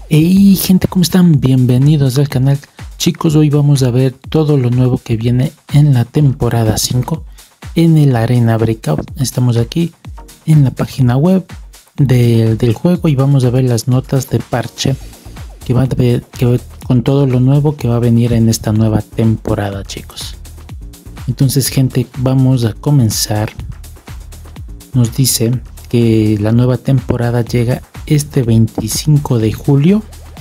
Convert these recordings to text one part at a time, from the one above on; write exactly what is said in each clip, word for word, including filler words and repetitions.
Hey gente, ¿cómo están? Bienvenidos al canal. Chicos, hoy vamos a ver todo lo nuevo que viene en la temporada cinco en el Arena Breakout. Estamos aquí en la página web de, del juego y vamos a ver las notas de parche que va a ver, que, con todo lo nuevo que va a venir en esta nueva temporada, chicos. Entonces, gente, vamos a comenzar. Nos dice que la nueva temporada llega este veinticinco de julio.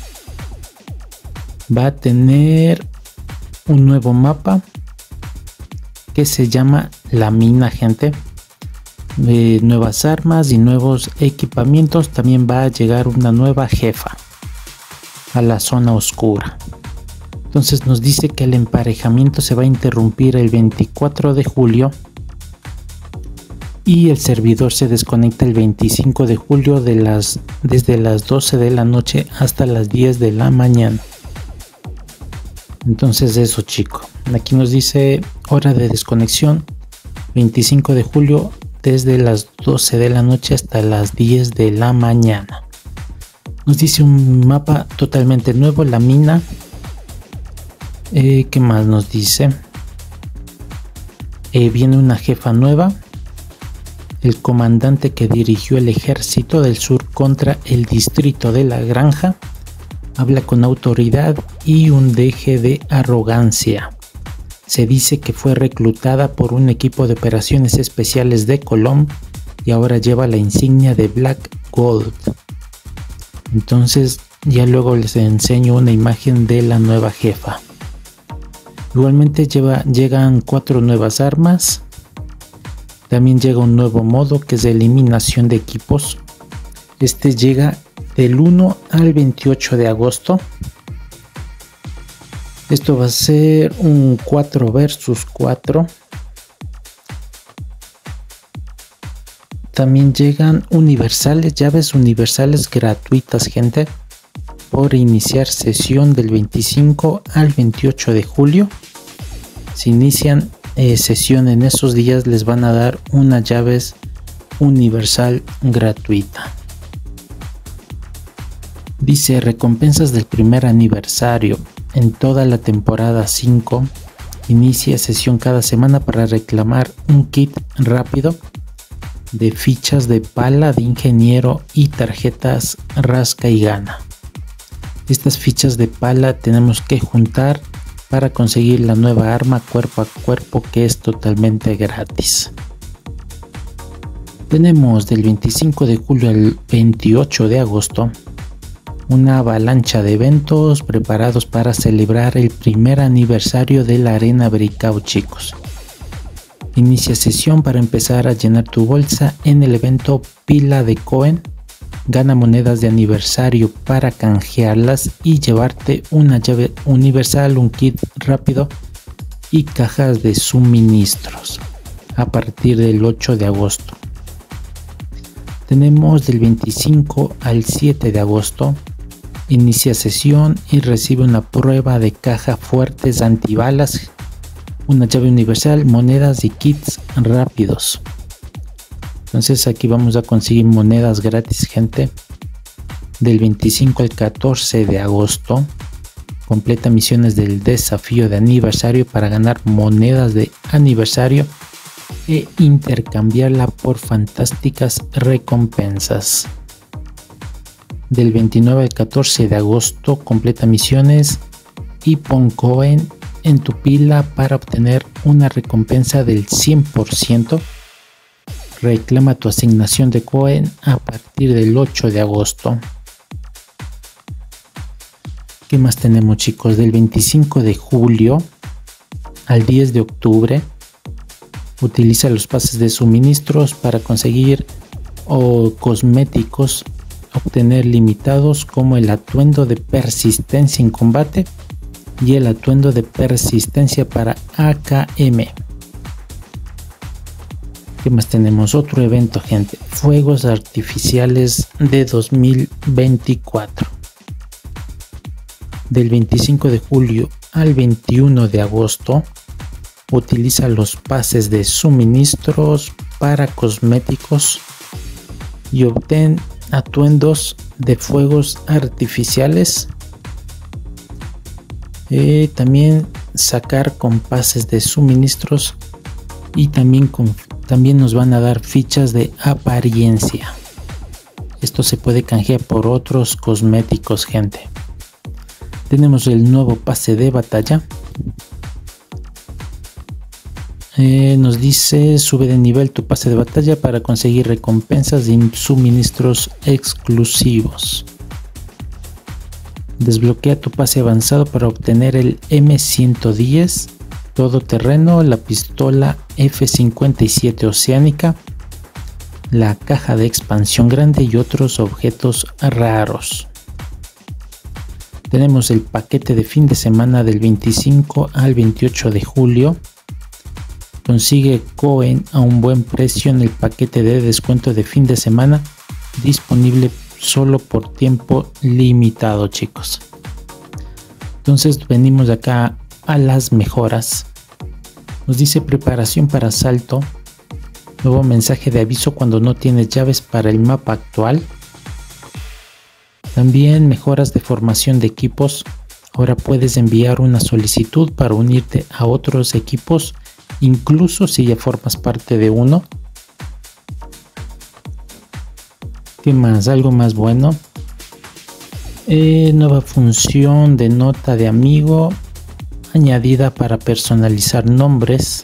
Va a tener un nuevo mapa que se llama La Mina, gente. Eh, nuevas armas y nuevos equipamientos. También va a llegar una nueva jefa a la zona oscura. Entonces nos dice que el emparejamiento se va a interrumpir el veinticuatro de julio y el servidor se desconecta el veinticinco de julio de las, desde las doce de la noche hasta las diez de la mañana. Entonces eso, chico, aquí nos dice hora de desconexión veinticinco de julio desde las doce de la noche hasta las diez de la mañana. Nos dice un mapa totalmente nuevo, La Mina. Eh, ¿Qué más nos dice? Eh, viene una jefa nueva. El comandante que dirigió el ejército del sur contra el distrito de la granja habla con autoridad y un deje de arrogancia. Se dice que fue reclutada por un equipo de operaciones especiales de Colón y ahora lleva la insignia de Black Gold. Entonces ya luego les enseño una imagen de la nueva jefa. Igualmente lleva, llegan cuatro nuevas armas. También llega un nuevo modo que es de eliminación de equipos. Este llega del uno al veintiocho de agosto. Esto va a ser un cuatro versus cuatro. También llegan universales, llaves universales gratuitas, gente, por iniciar sesión del veinticinco al veintiocho de julio. Se inician eh, sesión en esos días, les van a dar una llaves universal gratuita. Dice recompensas del primer aniversario. En toda la temporada cinco inicia sesión cada semana para reclamar un kit rápido de fichas de pala de ingeniero y tarjetas rasca y gana. Estas fichas de pala tenemos que juntar para conseguir la nueva arma cuerpo a cuerpo, que es totalmente gratis. Tenemos del veinticinco de julio al veintiocho de agosto una avalancha de eventos preparados para celebrar el primer aniversario de la Arena Breakout, chicos. Inicia sesión para empezar a llenar tu bolsa en el evento Pila de Cohen. Gana monedas de aniversario para canjearlas y llevarte una llave universal, un kit rápido y cajas de suministros a partir del ocho de agosto. Tenemos del veinticinco al siete de agosto. Inicia sesión y recibe una prueba de caja fuertes antibalas, una llave universal, monedas y kits rápidos. Entonces aquí vamos a conseguir monedas gratis, gente. Del veinticinco al catorce de agosto. Completa misiones del desafío de aniversario para ganar monedas de aniversario e intercambiarla por fantásticas recompensas. Del veintinueve al catorce de agosto completa misiones y pon Cohen en tu pila para obtener una recompensa del cien por ciento. Reclama tu asignación de Cohen a partir del ocho de agosto. ¿Qué más tenemos, chicos? Del veinticinco de julio al diez de octubre utiliza los pases de suministros para conseguir o cosméticos obtener limitados como el atuendo de persistencia en combate y el atuendo de persistencia para A K M. ¿Qué más tenemos? Otro evento, gente. Fuegos artificiales de dos mil veinticuatro. Del veinticinco de julio al veintiuno de agosto utiliza los pases de suministros para cosméticos y obtén atuendos de fuegos artificiales. Eh, también sacar compases de suministros y también, con, también nos van a dar fichas de apariencia. Esto se puede canjear por otros cosméticos, gente. Tenemos el nuevo pase de batalla. Eh, nos dice: sube de nivel tu pase de batalla para conseguir recompensas y suministros exclusivos. Desbloquea tu pase avanzado para obtener el eme ciento diez todoterreno, la pistola efe cincuenta y siete oceánica, la caja de expansión grande y otros objetos raros. Tenemos el paquete de fin de semana del veinticinco al veintiocho de julio. Consigue Cohen a un buen precio en el paquete de descuento de fin de semana, disponible solo por tiempo limitado, chicos. Entonces venimos acá a las mejoras. Nos dice preparación para asalto, nuevo mensaje de aviso cuando no tienes llaves para el mapa actual. También mejoras de formación de equipos. Ahora puedes enviar una solicitud para unirte a otros equipos, incluso si ya formas parte de uno. ¿Qué más? Algo más bueno. Eh, nueva función de nota de amigo añadida para personalizar nombres.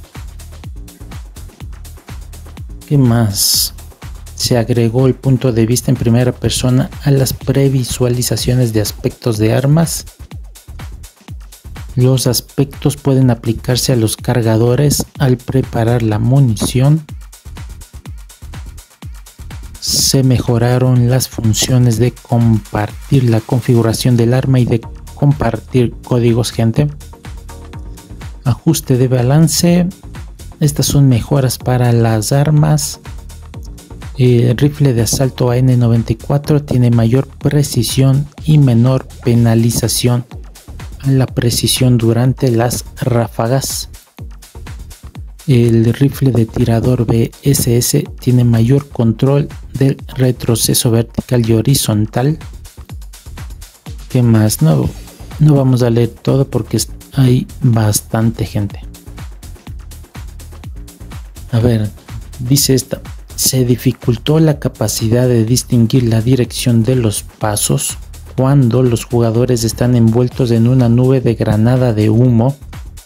¿Qué más? Se agregó el punto de vista en primera persona a las previsualizaciones de aspectos de armas. Los aspectos pueden aplicarse a los cargadores al preparar la munición. Se mejoraron las funciones de compartir la configuración del arma y de compartir códigos, gente. Ajuste de balance. Estas son mejoras para las armas. El rifle de asalto A N noventa y cuatro tiene mayor precisión y menor penalización a la precisión durante las ráfagas. El rifle de tirador B S S tiene mayor control del retroceso vertical y horizontal. ¿Qué más? No, no vamos a leer todo porque hay bastante, gente. A ver, dice esta: se dificultó la capacidad de distinguir la dirección de los pasos cuando los jugadores están envueltos en una nube de granada de humo.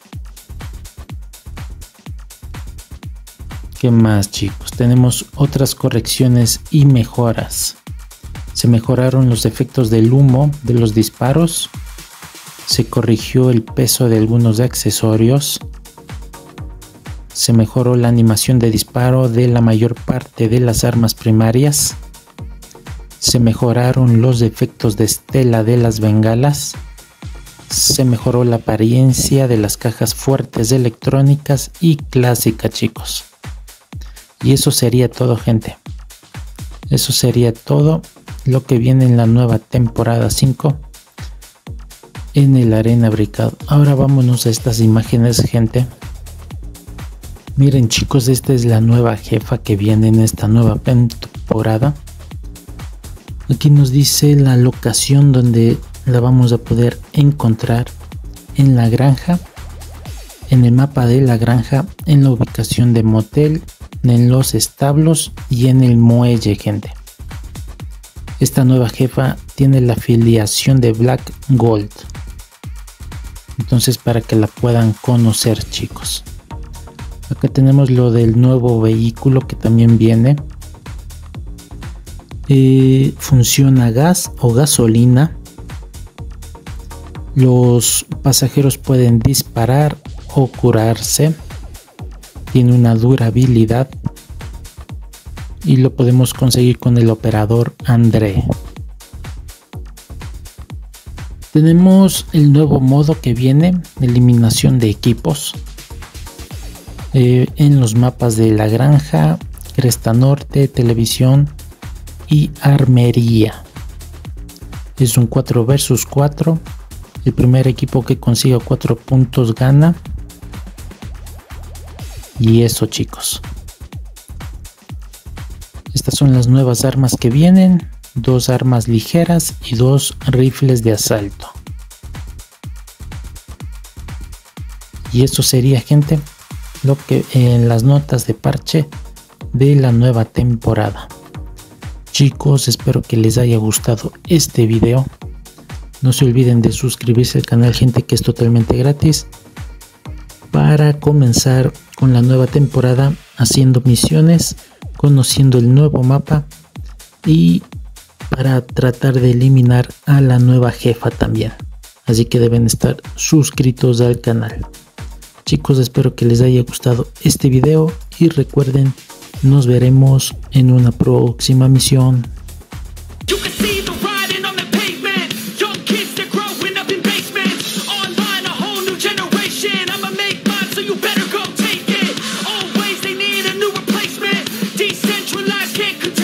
¿Qué más, chicos? Tenemos otras correcciones y mejoras. Se mejoraron los efectos del humo de los disparos. Se corrigió el peso de algunos accesorios. Se mejoró la animación de disparo de la mayor parte de las armas primarias. Se mejoraron los efectos de estela de las bengalas. Se mejoró la apariencia de las cajas fuertes electrónicas y clásicas, chicos. Y eso sería todo, gente. Eso sería todo lo que viene en la nueva temporada cinco en el Arena Breakout. Ahora vámonos a estas imágenes, gente. Miren, chicos, esta es la nueva jefa que viene en esta nueva temporada. Aquí nos dice la locación donde la vamos a poder encontrar: en la granja, en el mapa de la granja, en la ubicación de motel, en los establos y en el muelle, gente. Esta nueva jefa tiene la afiliación de Black Gold, entonces para que la puedan conocer, chicos. Acá tenemos lo del nuevo vehículo que también viene. Eh, funciona a gas o gasolina. Los pasajeros pueden disparar o curarse. Tiene una durabilidad y lo podemos conseguir con el operador André. Tenemos el nuevo modo que viene: eliminación de equipos. Eh, en los mapas de la granja, Cresta Norte, televisión y armería. Es un cuatro versus cuatro. El primer equipo que consiga cuatro puntos gana. Y eso, chicos. estas son las nuevas armas que vienen, dos armas ligeras y dos rifles de asalto. Y eso sería, gente, lo que en las notas de parche de la nueva temporada. Chicos, espero que les haya gustado este video. No se olviden de suscribirse al canal, gente, que es totalmente gratis, para comenzar con la nueva temporada haciendo misiones, conociendo el nuevo mapa y para tratar de eliminar a la nueva jefa también. Así que deben estar suscritos al canal. Chicos, espero que les haya gustado este video y recuerden, nos veremos en una próxima misión. Can't